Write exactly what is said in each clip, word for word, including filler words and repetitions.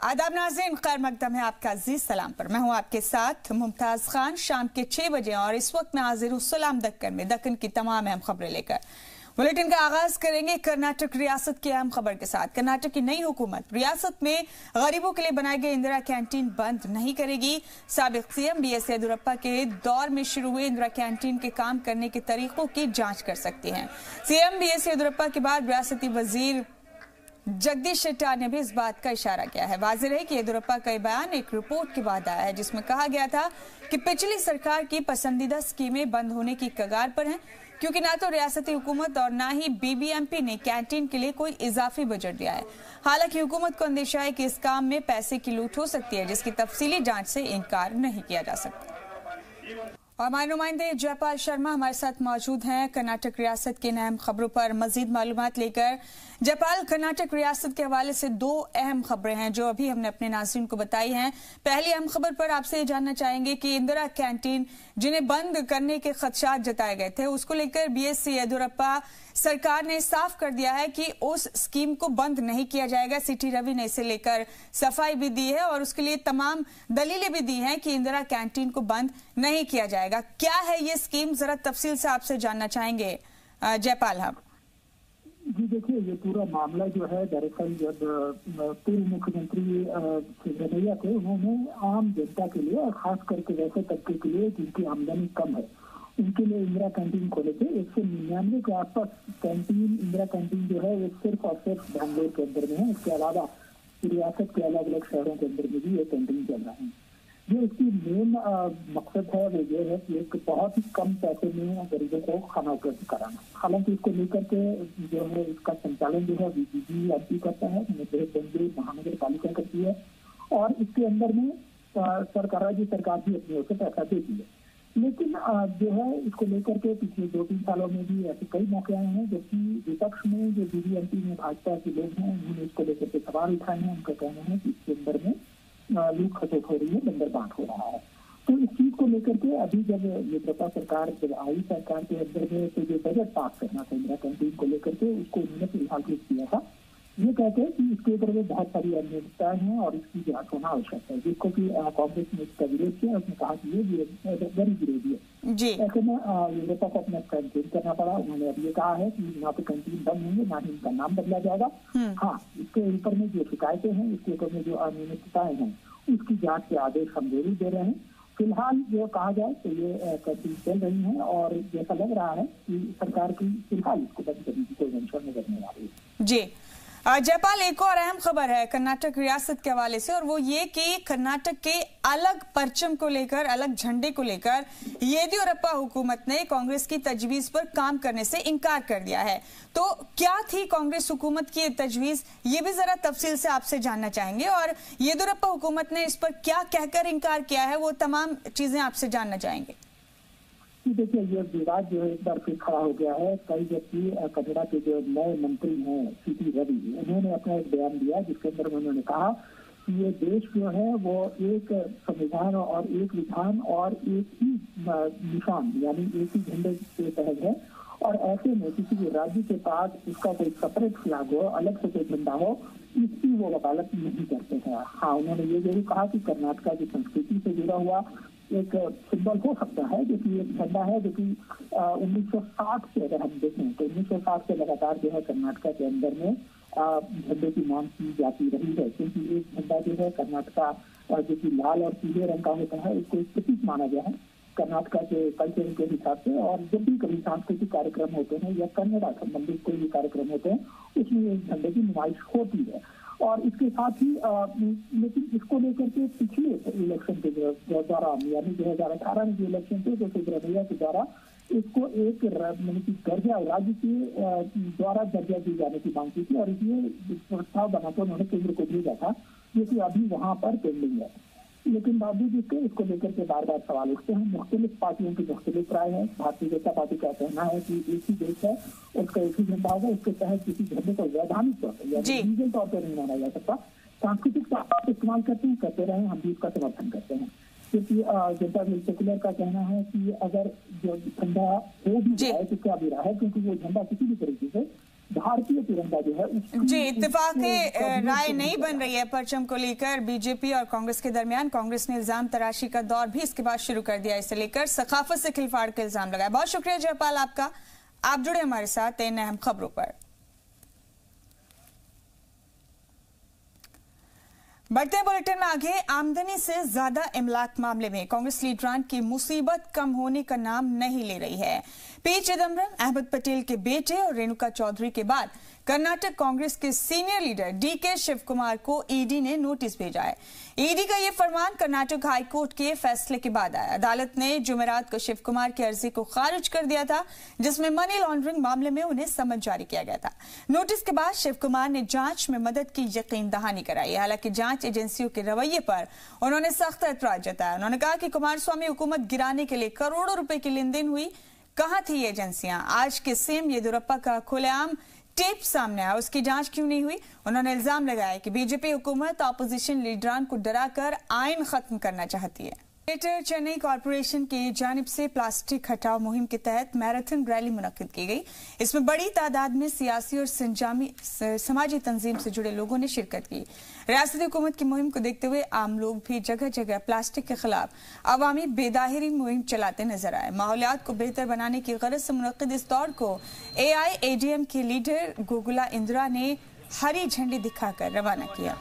आदाब नाज़रीन, खैर मकदम है आपका अजीज सलाम पर। मैं हूं आपके साथ मुमताज खान। शाम के छह बजे और इस वक्त मैं हाजिर हूं सलाम दक्कन में दक्कन की तमाम अहम खबरें लेकर। बुलेटिन का आगाज करेंगे कर्नाटक रियासत की अहम खबर के साथ। कर्नाटक की नई हुकूमत रियासत में गरीबों के लिए बनाई गई इंदिरा कैंटीन बंद नहीं करेगी। साबिक सीएम बी एस येदियुरप्पा के दौर में शुरू हुए इंदिरा कैंटीन के काम करने के तरीकों की जांच कर सकती हैं। सीएम बी एस येदियुरप्पा के बाद रियासती वजीर जगदीश शेट्टार ने भी इस बात का इशारा किया है। वाज़ेह है कि येदियुरप्पा का बयान एक रिपोर्ट के बाद आया है जिसमें कहा गया था कि पिछली सरकार की पसंदीदा स्कीमें बंद होने की कगार पर हैं, क्योंकि ना तो रियासती हुकूमत और ना ही बीबीएमपी ने कैंटीन के लिए कोई इजाफी बजट दिया है। हालांकि हुकूमत को अंदेशा है कि इस काम में पैसे की लूट हो सकती है, जिसकी तफसीली जांच से इनकार नहीं किया जा सकता। और हमारे नुमाइंदे जयपाल शर्मा हमारे साथ मौजूद हैं कर्नाटक रियासत के अहम खबरों पर मजीद मालूमात लेकर। जयपाल, कर्नाटक रियासत के हवाले से दो अहम खबरें हैं जो अभी हमने अपने नाज़रीन को बताई हैं। पहली अहम खबर पर आपसे जानना चाहेंगे कि इंदिरा कैंटीन जिन्हें बंद करने के खदशात जताए गए थे, उसको लेकर बी एस येदियुरप्पा सरकार ने साफ कर दिया है कि उस स्कीम को बंद नहीं किया जाएगा। सिटी रवि ने इसे लेकर सफाई भी दी है और उसके लिए तमाम दलीलें भी दी हैं कि इंदिरा कैंटीन को बंद नहीं किया जाएगा। क्या है ये स्कीम, जरा तफसील से आपसे जानना चाहेंगे जयपाल। हम जी देखिए, ये पूरा मामला जो है दरअसल जब पूर्व मुख्यमंत्री सिद्धरमैया थे, उन्होंने आम जनता के लिए और खास करके वैसे तबके के लिए जिनकी आमदनी कम है उनके लिए इंदिरा कैंटीन खोले थे। एक सौ निन्यानवे के आसपास कैंटीन इंदिरा कैंटीन जो है वो सिर्फ और सिर्फ बैंगलोर के अंदर में है। इसके अलावा रियासत के अलग अलग शहरों के अंदर में भी ये कैंटीन चल रहा है। जो इसकी मेन मकसद है वो ये है कि एक बहुत ही कम पैसे में गरीबों को खाना उपलब्ध कराना। हालांकि इसको लेकर के जो है इसका संचालन जो है बीबीएमपी करता है, बेंगलुरु महानगर पालिका करती है और इसके अंदर में सरकार राज्य सरकार भी अपनी ओर से पैसा देती है। लेकिन जो है इसको लेकर के पिछले दो तीन सालों में भी ऐसे कई मौके आए हैं जबकि विपक्ष में जो बीबीएमपी में भाजपा के लोग हैं उन्होंने इसको लेकर के सवाल उठाए हैं। उनका कहना है कि इसके अंदर में लूट खसोट हो रही है, बंदर बांट हो रहा है। तो इस चीज को लेकर के अभी जब येदियुरप्पा सरकार जब आई सरकार के अंदर में तो जो बजट पास करना था इंदिरा कैंटीन को लेकर के उसको उन्होंने फिलहाल किया था। ये कहते हैं कि इसके ऊपर में बहुत सारी अनियमितताएं हैं और इसकी जांच होना आवश्यक है, जिसको कि कांग्रेस ने इसका विरोध किया। उसने कहा कि ये गैर विरोधी है। ऐसे में येदियुरप्पा को अपना स्टैंड चेंज करना पड़ा। उन्होंने अब ये कहा है कि ना तो कैंटीन बंद होंगे ना ही इनका नाम बदला जाएगा। हाँ, इसके ऊपर में जो शिकायतें हैं, इसके ऊपर में जो अनियमितताएं हैं उसकी जांच के आदेश हम जरूर दे रहे हैं। फिलहाल जो कहा जाए तो ये कैंटीन चल रही है और जैसा लग रहा है कि सरकार की फिलहाल इसको बंद करने की कोई मंशा नजर नहीं आ रही है। जी जयपाल, एक और अहम खबर है कर्नाटक रियासत के हवाले से और वो ये कि कर्नाटक के अलग परचम को लेकर, अलग झंडे को लेकर येदियुरप्पा हुकूमत ने कांग्रेस की तजवीज पर काम करने से इनकार कर दिया है। तो क्या थी कांग्रेस हुकूमत की तजवीज, ये भी जरा तफसील से आपसे जानना चाहेंगे और येदियुरप्पा हुकूमत ने इस पर क्या कहकर इनकार किया है, वो तमाम चीजें आपसे जानना चाहेंगे। देखिए, ये विवाद जो है एक बार फिर खड़ा हो गया है। कई जबकि कनाडा के जो नए मंत्री हैं सिटी रवि, उन्होंने अपना एक बयान दिया जिसके अंदर उन्होंने कहा कि ये देश जो है वो एक संविधान और एक विधान और एक ही निशान यानी एक ही झंडे के तहत है और ऐसे में किसी भी राज्य के पास इसका कोई सेपरेट फ्लैग हो, अलग से कोई झंडा हो, इसकी वो वकालत नहीं करते हैं। हाँ, उन्होंने ये जरूर कहा कि कर्नाटक की संस्कृति से जुड़ा हुआ एक सिंबल हो सकता है जो कि एक झंडा है जो कि उन्नीस सौ साठ से अगर हम देखें तो उन्नीस सौ साठ से लगातार जो है कर्नाटक के अंदर में झंडे की मांग की जाती रही है, क्योंकि एक झंडा जो है कर्नाटक जो कि लाल और पीले रंग का होता है उसको एक प्रतीक माना गया है कर्नाटक के कल्चर के हिसाब से। और जब भी कभी सांस्कृतिक कार्यक्रम होते हैं या कन्नड़ा संबंधित कोई भी कार्यक्रम होते हैं उसमें एक झंडे की नुमाइश होती है। और इसके साथ ही लेकिन इसको लेकर के पिछले इलेक्शन के दौरान यानी दो हजार अठारह में जो इलेक्शन थे तो सिद्धरमैया के द्वारा इसको एक दर्जा राज्य के द्वारा दर्जा दिए जाने की मांग की थी और इसलिए प्रस्ताव बनाकर उन्होंने केंद्र को भेजा था, जो कि अभी वहां पर पेंडिंग है। लेकिन बावजूद इसके इसको लेकर के बार बार सवाल उठते हैं। मुख्तलिफ पार्टियों की मुख्तलिफ राय है। भारतीय जनता पार्टी का कहना है कि एक ही देश है, उसका एक ही झंडा होगा, उसके तहत किसी झंडे को वैधानिक तौर पर या लीगल तौर पर नहीं माना जा सकता। सांस्कृतिक तौर पर इस्तेमाल करते हैं, करते रहे, हम भी इसका समर्थन करते हैं। क्योंकि जनता दल सेकुलर का कहना है कि अगर जो झंडा हो भी जाए तो क्या बुरा है, क्योंकि वो झंडा किसी भी तरीके से भारतीय तिरंगा जो है जी इत्तेफाकी राय नहीं बन रही है परचम को लेकर बीजेपी और कांग्रेस के दरमियान। कांग्रेस ने इल्जाम तराशी का दौर भी इसके बाद शुरू कर दिया, इसे लेकर सखाफत से खिलवाड़ का इल्जाम लगाया। बहुत शुक्रिया जयपाल आपका, आप जुड़े हमारे साथ इन अहम खबरों पर। बढ़ते बुलेटिन में आगे, आमदनी से ज्यादा इमलाक मामले में कांग्रेस लीडरान की मुसीबत कम होने का नाम नहीं ले रही है। पी चिदम्बरम, अहमद पटेल के बेटे और रेणुका चौधरी के बाद कर्नाटक कांग्रेस के सीनियर लीडर डी के शिव कुमार को ईडी ने नोटिस भेजा है। ईडी का यह फरमान कर्नाटक हाईकोर्ट के फैसले के बाद आया। अदालत ने जुमेरात को शिव कुमार की अर्जी को खारिज कर दिया था, जिसमें मनी लॉन्ड्रिंग मामले में उन्हें समन जारी किया गया था। नोटिस के बाद शिव कुमार ने जांच में मदद की यकीन दहानी कराई। हालांकि जांच एजेंसियों के रवैये पर उन्होंने सख्त ऐतराज जताया। उन्होंने कहा कि कुमार स्वामी हुकूमत गिराने के लिए करोड़ों रुपए की लेन देन हुई। कहां थी ये एजेंसियां? आज के सीएम येदियुरप्पा का खुलेआम टेप सामने आया, उसकी जांच क्यों नहीं हुई? उन्होंने इल्जाम लगाया कि बीजेपी हुकूमत ऑपोजिशन लीडरान को डराकर आइन खत्म करना चाहती है। ग्रेटर चेन्नई कॉरपोरेशन की जानिब से प्लास्टिक हटाओ मुहिम के तहत मैराथन रैली मुनक्किद की गई। इसमें बड़ी तादाद में सियासी और संजामी समाजी तंजीम से जुड़े लोगों ने शिरकत की। रियासती हुकूमत की मुहिम को देखते हुए आम लोग भी जगह जगह प्लास्टिक के खिलाफ अवामी बेदाहिरी मुहिम चलाते नजर आए। माहौलियात को बेहतर बनाने की गरज से मुनक्किद इस दौड़ को A I A D M K leader Gokula Indira ने हरी झंडी दिखाकर रवाना किया।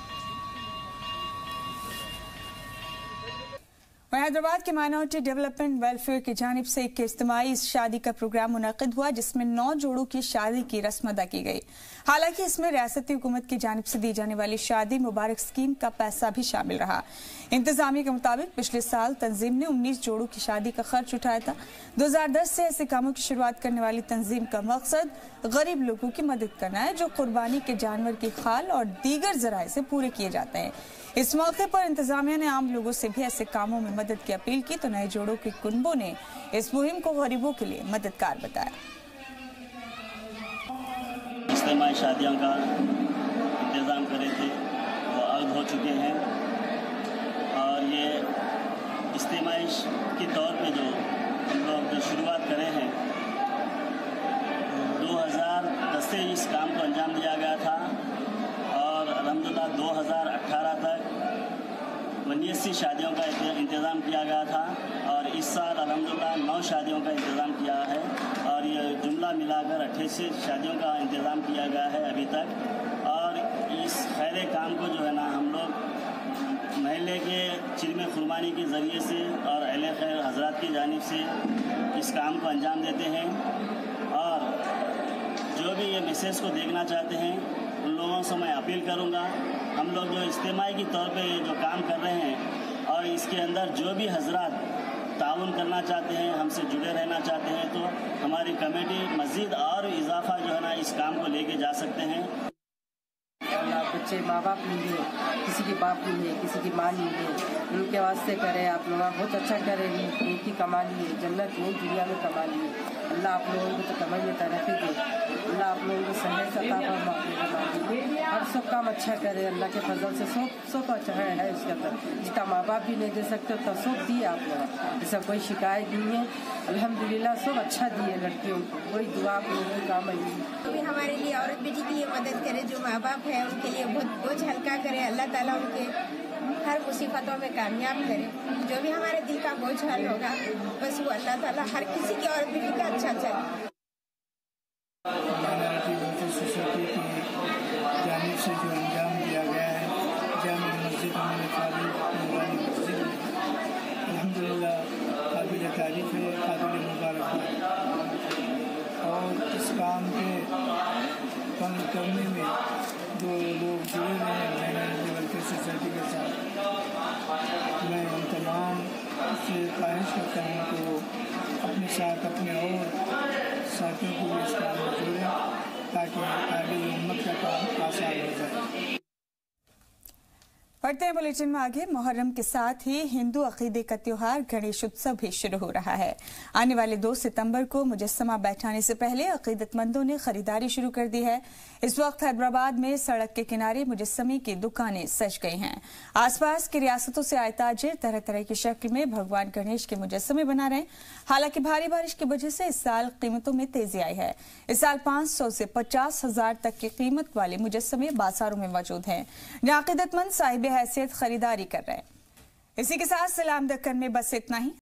हैदराबाद के माइनॉरिटी डेवलपमेंट वेलफेयर की जानिब से एक इज्तिमाई शादी का प्रोग्राम मुनक्किद हुआ, जिसमें नौ जोड़ों की शादी की रस्म अदा की गई। हालांकि इसमें रियासती हुकूमत की जानिब से दी जाने वाली शादी मुबारक स्कीम का पैसा भी शामिल रहा। इंतजामिया के मुताबिक पिछले साल तंजीम ने उन्नीस जोड़ों की शादी का खर्च उठाया था। दो हजार दस से ऐसे कामों की शुरुआत करने वाली तंजीम का मकसद गरीब लोगों की मदद करना है, जो कुर्बानी के जानवर की खाल और दीगर जराए से पूरे किए जाते हैं। इस मौके पर इंतजामिया ने आम लोगों से भी ऐसे कामों में मदद की अपील की, तो नए जोड़ों के कुनबों ने इस मुहिम को गरीबों के लिए मददगार बताया। इज्तिमाई शादियों का इंतज़ाम करे थे वो अल्ग हो चुके हैं, और ये इज्तिमाई के तौर पे जो हम लोग जो शुरुआत करे हैं, दो हज़ार दस से इस काम को अंजाम दिया गया था और अल्हम्दुलिल्लाह दो हज़ार अठारह तक उन्नीस शादियों का इंतज़ाम किया गया था, और इस साल अल्हम्दुलिल्लाह नौ शादियों का इंतज़ाम किया है, और ये जुमला मिलाकर अट्ठासी शादियों का इंतज़ाम किया गया है अभी तक। और इस खैर काम को जो है ना हम लोग महल्ले के चिल्मे कुर्बानी के ज़रिए से और अहले खैर हजरात की जानिब से इस काम को अंजाम देते हैं। और जो भी ये मैसेज को देखना चाहते हैं उन लोगों से मैं अपील करूंगा, हम लोग जो इज्तिमाई के तौर पे जो काम कर रहे हैं और इसके अंदर जो भी हजरात ताउन करना चाहते हैं, हमसे जुड़े रहना चाहते हैं, तो हमारी कमेटी मज़ीद और इजाफा जो है ना इस काम को लेके जा सकते हैं। बच्चे माँ बाप नहीं है, किसी के बाप नहीं है, किसी की माँ नहीं है, उनके वास्ते करें। आप लोग बहुत अच्छा करें, नेकी कमा लिए, जन्नत नहीं दुनिया में कमा लिए। अल्लाह आप लोगों को तो कमाई में तरक्की दे, अल्लाह आप लोगों को सहज सता पर हर सब काम अच्छा करे। अल्लाह के फजल से सब सब अच्छा है उसके अंदर, जितना माँ बाप भी नहीं दे सकते उतना सब दिए आप लोग, ऐसा कोई शिकायत नहीं है। अल्हम्दुलिल्लाह सब अच्छा दिए लड़कियों को, कोई दुआ आप लोगों को काम आई तो भी हमारे लिए औरत बेटी के लिए मदद करे, जो माँ बाप है उनके लिए बहुत बोझ हल्का करे। अल्लाह ताला उनके हर मुसीबतों में कामयाब करे। जो भी हमारे दिल का बोझ हल होगा बस वो अल्लाह ताला हर किसी की औरत बेटी का अच्छा चले। माइनॉरिटी वेलफेयर सोसाइटी की जानिब से जो अंजाम दिया गया है जामा मस्जिद में खाली नूरानी मस्जिद, अल्हम्दुलिल्लाह काबिल तारीफ है, काबिल मुबारक। और इस काम के काम करने में जो लोग जुड़े हुए हैं माइनॉरिटी वेलफेयर सोसाइटी के साथ, मैं उन तमाम से ख्वाहिश करता हूँ कि अपने साथ अपने और साथियों को भी इस काम में जोड़ें, ताकि आगे उम्मत का काम आसान हो जाए। बढ़ते हैं बुलेटिन में आगे। मुहर्रम के साथ ही हिंदू अकीदे का त्योहार गणेश उत्सव भी शुरू हो रहा है। आने वाले दो सितंबर को मुजस्समा बैठाने से पहले अकीदतमंदों ने खरीदारी शुरू कर दी है। इस वक्त हैदराबाद में सड़क के किनारे मुजस्समे की दुकानें सज गई हैं। आसपास की रियासतों से आए ताजिर तरह तरह की शक्ल में भगवान गणेश के मुजस्समे बना रहे हैं। हालांकि भारी बारिश की वजह से इस साल कीमतों में तेजी आई है। इस साल पाँच सौ से पचास हजार तक की कीमत वाले मुजस्समे बाजारों में मौजूद हैं, जहां अकीदतमंद साहिब हैसियत खरीदारी कर रहे हैं। इसी के साथ सलाम दक्कन में बस इतना ही।